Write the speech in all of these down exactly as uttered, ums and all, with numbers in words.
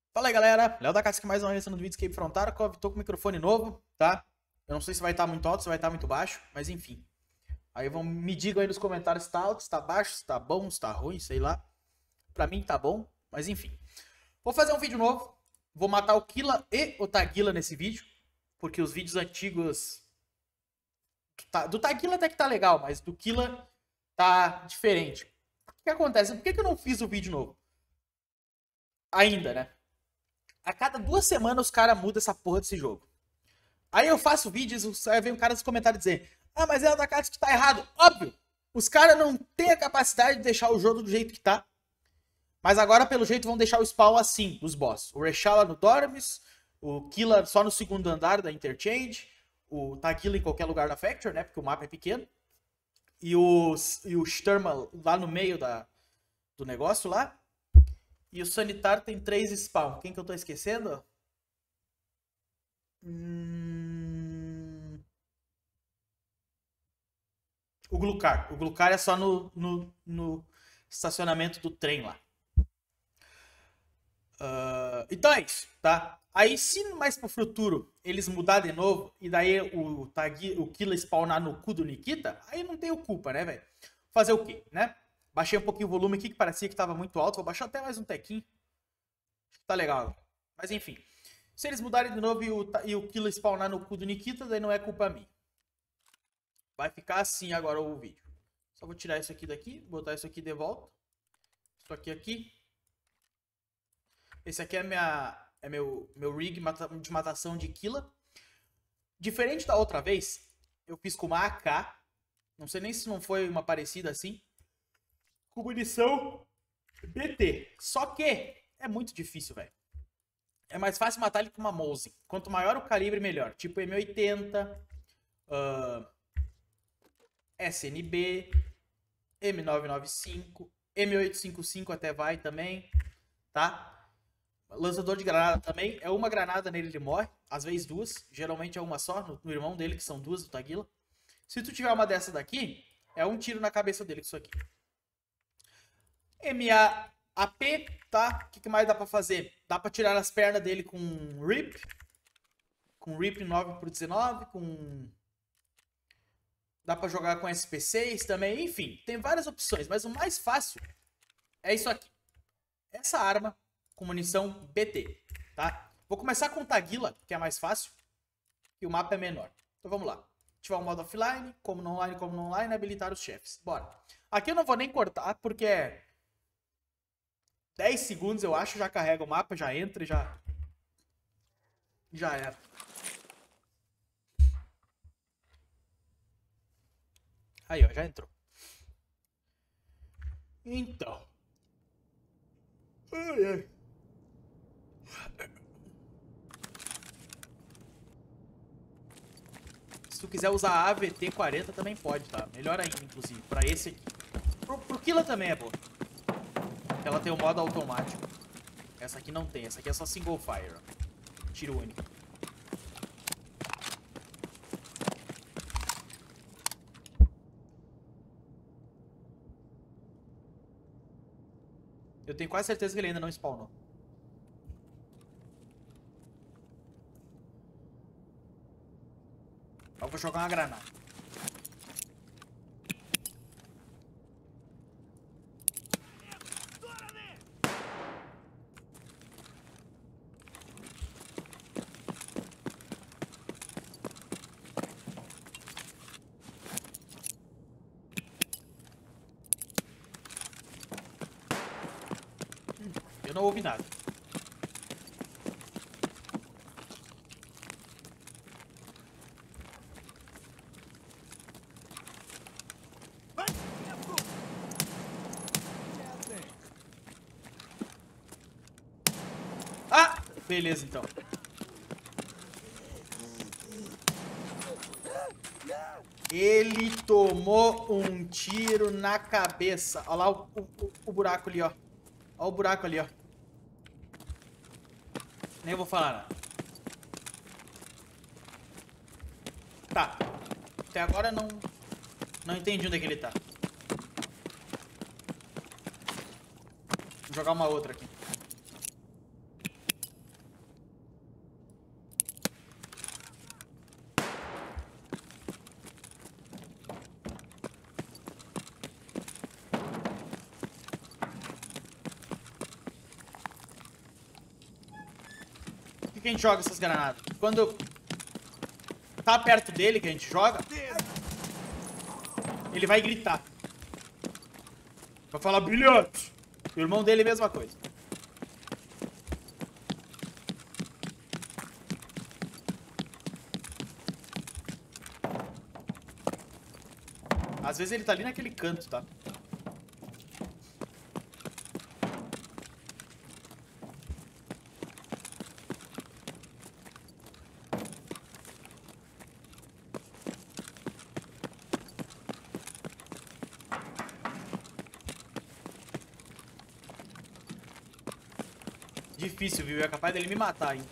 Fala aí, galera. Léo da Casca mais uma vez no vídeo Escape from Tarkov. Tô com o microfone novo, tá? Eu não sei se vai estar muito alto, se vai estar muito baixo, mas enfim. Aí vão, me digam aí nos comentários se tá alto, se tá baixo, se tá bom, se tá ruim, sei lá. Pra mim tá bom, mas enfim. Vou fazer um vídeo novo. Vou matar o Killa e o Tagilla nesse vídeo, porque os vídeos antigos... Do Tagilla até que tá legal, mas do Killa tá diferente. O que, que acontece? Por que, que eu não fiz o vídeo novo? Ainda, né? A cada duas semanas os caras mudam essa porra desse jogo. Aí eu faço vídeos, aí vem um cara nos comentários dizer: ah, mas é o da casa que tá errado. Óbvio! Os caras não têm a capacidade de deixar o jogo do jeito que tá. Mas agora, pelo jeito, vão deixar o spawn assim, dos boss. O Reshala no Dorms, o Killa só no segundo andar da Interchange, o Tagilla em qualquer lugar da Factory, né? Porque o mapa é pequeno. E o, e o Sturma lá no meio da, do negócio lá. E o Sanitário tem três spawn. Quem que eu tô esquecendo? Hum... O Glucar. O Glucar é só no, no, no estacionamento do trem lá. Uh, então é isso, tá? Aí se mais pro futuro eles mudar de novo e daí o, tag, o Killa spawnar no cu do Nikita, aí não tenho culpa, né, velho? Fazer o quê, né? Baixei um pouquinho o volume aqui que parecia que tava muito alto. Vou baixar até mais um tequinho. Tá legal. Mas enfim. Se eles mudarem de novo e o, e o Killa spawnar no cu do Nikita, daí não é culpa minha. Vai ficar assim agora o vídeo. Só vou tirar isso aqui daqui, botar isso aqui de volta. Isso aqui aqui. Esse aqui é, minha, é meu, meu rig de matação de Killa. Diferente da outra vez, eu fiz com uma A K. Não sei nem se não foi uma parecida assim. Com munição B T. Só que é muito difícil, velho. É mais fácil matar ele com uma Mosin. Quanto maior o calibre, melhor. Tipo M oitenta, uh, S N B, M novecentos e noventa e cinco, M oitocentos e cinquenta e cinco até vai também, tá? Lançador de granada também. É uma granada nele, ele morre. Às vezes duas. Geralmente é uma só, no, no irmão dele, que são duas do Tagilla. Se tu tiver uma dessa daqui, é um tiro na cabeça dele com isso aqui. M A A P, tá? O que, que mais dá pra fazer? Dá pra tirar as pernas dele com R I P. Com R I P nove por dezenove. Com... Dá pra jogar com S P seis também. Enfim, tem várias opções. Mas o mais fácil é isso aqui. Essa arma com munição B T, tá? Vou começar com o Tagilla, que é mais fácil. E o mapa é menor. Então vamos lá. Ativar o modo offline, como no online, como no online, habilitar os chefes. Bora. Aqui eu não vou nem cortar, porque é dez segundos, eu acho, já carrega o mapa, já entra e já... Já era. Aí, ó, já entrou. Então. Ai, ai. Se tu quiser usar a A V T quarenta também pode, tá? Melhor ainda, inclusive, pra esse aqui. Pro, pro Killa também é boa. Ela tem o modo automático. Essa aqui não tem, essa aqui é só single fire, ó. Tiro único. Eu tenho quase certeza que ele ainda não spawnou. Eu vou jogar uma granada. Hum, eu não ouvi nada. Ah! Beleza, então. Ele tomou um tiro na cabeça. Olha lá o, o, o buraco ali, ó. Olha o buraco ali, ó. Nem vou falar nada. Tá. Até agora não... Não entendi onde é que ele tá. Vou jogar uma outra aqui. que, que a gente joga essas granadas? Quando tá perto dele que a gente joga, ele vai gritar. Vai falar brilhante. O irmão dele, mesma coisa. Às vezes ele tá ali naquele canto, tá? Difícil, viu? É capaz dele me matar, hein?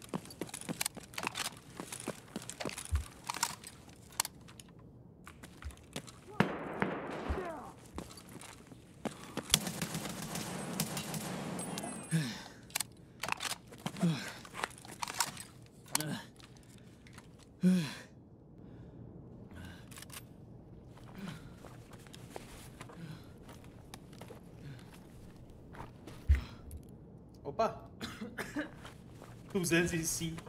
Opa! duzentos e cinco.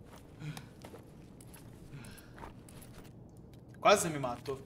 Quase me matou.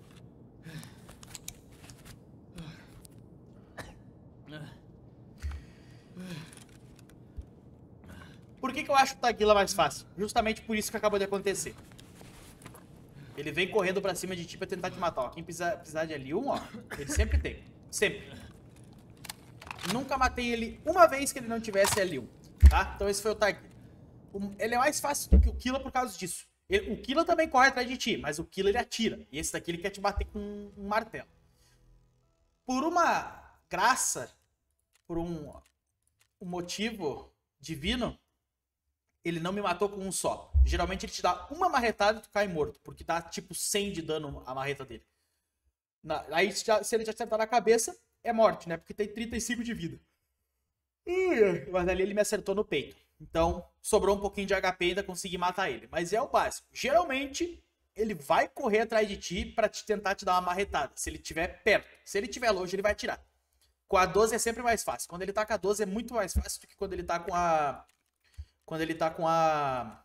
Por que que eu acho o Taguila mais fácil? Justamente por isso que acabou de acontecer. Ele vem correndo pra cima de ti pra tentar te matar, ó. Quem precisar, precisar de L um, ó, ele sempre tem. Sempre. Nunca matei ele uma vez que ele não tivesse L um, tá? Então esse foi o Taguila. Ele é mais fácil do que o Killa por causa disso. Ele, o Killa também corre atrás de ti, mas o Killa ele atira. E esse daqui ele quer te bater com um martelo. Por uma graça, por um, um motivo divino, ele não me matou com um só. Geralmente ele te dá uma marretada e tu cai morto, porque dá tipo cem de dano a marreta dele. Na, aí se ele te acertar na cabeça, é morte, né? Porque tem trinta e cinco de vida. Mas ali ele me acertou no peito. Então, sobrou um pouquinho de H P e ainda consegui matar ele. Mas é o básico. Geralmente, ele vai correr atrás de ti pra te tentar te dar uma marretada. Se ele estiver perto. Se ele estiver longe, ele vai atirar. Com a doze é sempre mais fácil. Quando ele tá com a doze é muito mais fácil do que quando ele tá com a... Quando ele tá com a...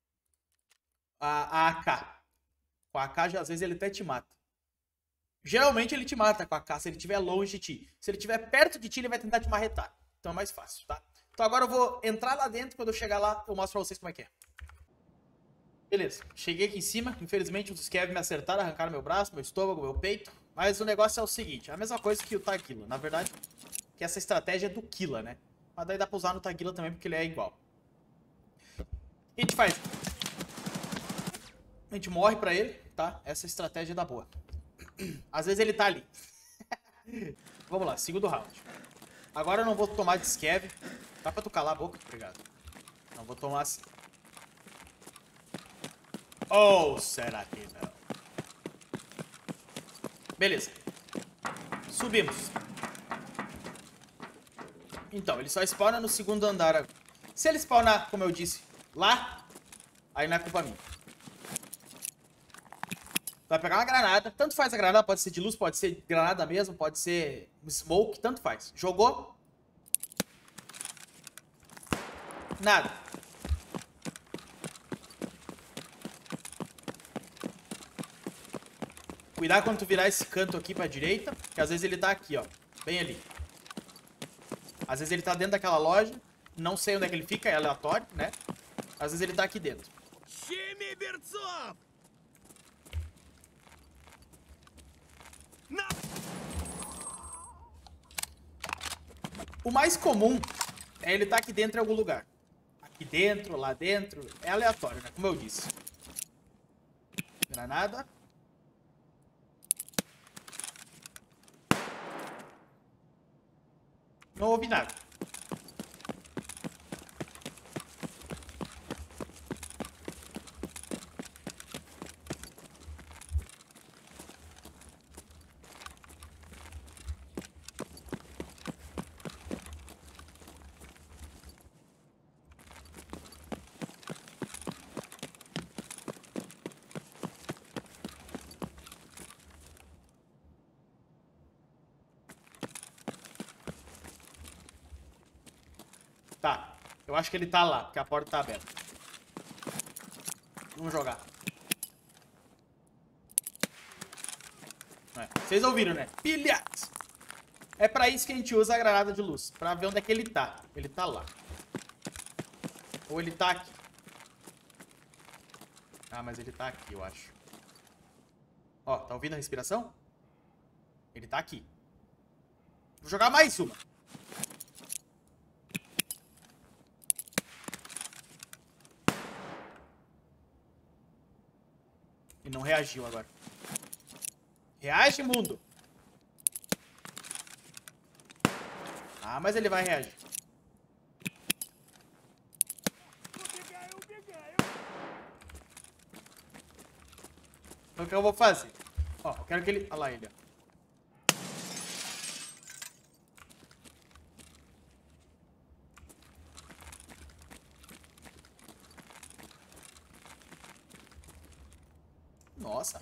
A, a AK. Com a A K, já, às vezes, ele até te mata. Geralmente, ele te mata com a A K se ele estiver longe de ti. Se ele estiver perto de ti, ele vai tentar te marretar. Então é mais fácil, tá? Então agora eu vou entrar lá dentro. Quando eu chegar lá, eu mostro pra vocês como é que é. Beleza. Cheguei aqui em cima. Infelizmente, os Scav me acertaram. Arrancaram meu braço, meu estômago, meu peito. Mas o negócio é o seguinte. É a mesma coisa que o Taguila. Na verdade, que essa estratégia é do Killa, né? Mas daí dá pra usar no Taguila também, porque ele é igual. O que a gente faz? A gente morre pra ele, tá? Essa estratégia é da boa. Às vezes ele tá ali. Vamos lá, segundo round. Agora eu não vou tomar de Scav. Dá pra tu calar a boca? Obrigado. Não vou tomar assim. Ou será que não? Beleza. Subimos. Então, ele só spawna no segundo andar. Se ele spawnar, como eu disse, lá, aí não é culpa minha. Vai pegar uma granada. Tanto faz a granada, pode ser de luz, pode ser granada mesmo, pode ser smoke, tanto faz. Jogou. Nada. Cuidado quando tu virar esse canto aqui pra direita, que às vezes ele tá aqui, ó. Bem ali. Às vezes ele tá dentro daquela loja. Não sei onde é que ele fica, é aleatório, né? Às vezes ele tá aqui dentro. O mais comum é ele tá aqui dentro em algum lugar. Aqui dentro, lá dentro. É aleatório, né? Como eu disse. Granada. Não ouvi nada. Tá. Eu acho que ele tá lá, porque a porta tá aberta. Vamos jogar. É, vocês ouviram, né? Pilhas! É pra isso que a gente usa a granada de luz. Pra ver onde é que ele tá. Ele tá lá. Ou ele tá aqui. Ah, mas ele tá aqui, eu acho. Ó, tá ouvindo a respiração? Ele tá aqui. Vou jogar mais uma. Ele não reagiu agora. Reage, mundo! Ah, mas ele vai reagir. Então o que eu vou fazer? Ó, eu quero que ele... Olha lá ele, ó. Nossa.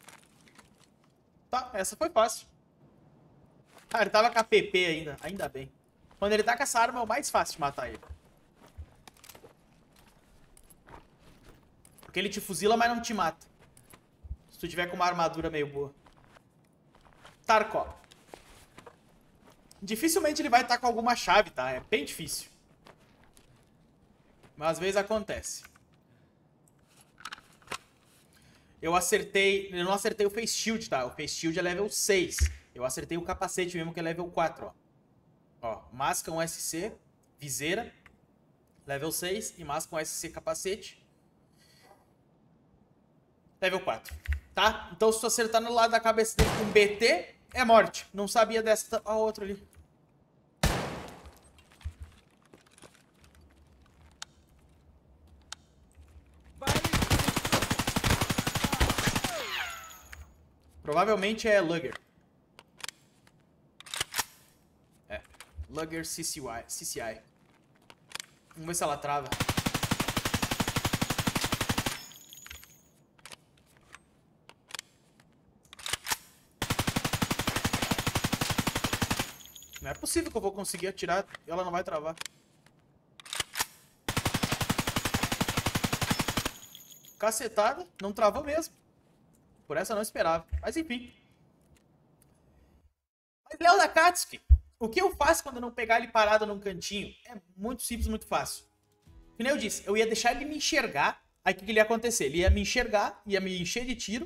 Tá, essa foi fácil. Ah, ele tava com a P P ainda. Ainda bem. Quando ele tá com essa arma é o mais fácil de matar ele. Porque ele te fuzila, mas não te mata. Se tu tiver com uma armadura meio boa. Tarkov. Dificilmente ele vai estar com alguma chave, tá? É bem difícil. Mas às vezes acontece. Eu acertei... Eu não acertei o Face Shield, tá? O Face Shield é level seis. Eu acertei o capacete mesmo, que é level quatro, ó. Ó, máscara um S C, viseira, level seis. E máscara um S C capacete, level quatro. Tá? Então se tu acertar no lado da cabeça dele com B T, é morte. Não sabia dessa... Ó, outro ali. Provavelmente é Lugger. É. Lugger C C I. C C I. Vamos ver se ela trava. Não é possível que eu vou conseguir atirar e ela não vai travar. Cacetada. Não travou mesmo. Por essa eu não esperava. Mas enfim. Mas Léo da Katsuki, o que eu faço quando eu não pegar ele parado num cantinho? É muito simples, muito fácil. Como eu disse, eu ia deixar ele me enxergar. Aí o que, que ele ia acontecer? Ele ia me enxergar, ia me encher de tiro.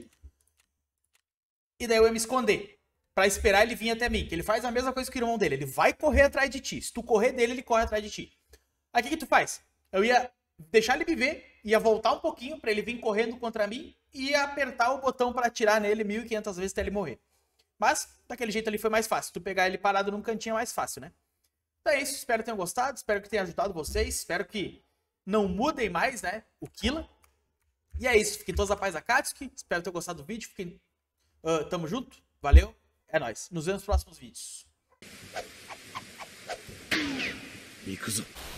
E daí eu ia me esconder. Pra esperar ele vir até mim. Que ele faz a mesma coisa que o irmão dele. Ele vai correr atrás de ti. Se tu correr dele, ele corre atrás de ti. Aí o que, que tu faz? Eu ia deixar ele me ver. Ia voltar um pouquinho pra ele vir correndo contra mim. E ia apertar o botão pra atirar nele mil e quinhentas vezes até ele morrer. Mas, daquele jeito ali foi mais fácil. Tu pegar ele parado num cantinho é mais fácil, né? Então é isso. Espero que tenham gostado. Espero que tenha ajudado vocês. Espero que não mudem mais, né? O Killa. E é isso. Fiquem todos a paz da Katsuki. Espero que tenham gostado do vídeo. Fiquem... Uh, tamo junto. Valeu. É nóis. Nos vemos nos próximos vídeos. 行くぞ。